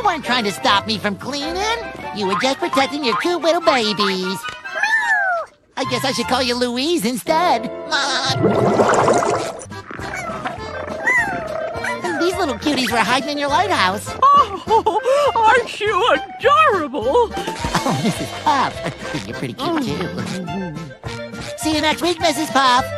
weren't trying to stop me from cleaning. You were just protecting your cute little babies. I guess I should call you Louise instead. These little cuties were hiding in your lighthouse. Oh, aren't you adorable? Oh, Mrs. Puff. You're pretty cute, too. See you next week, Mrs. Puff.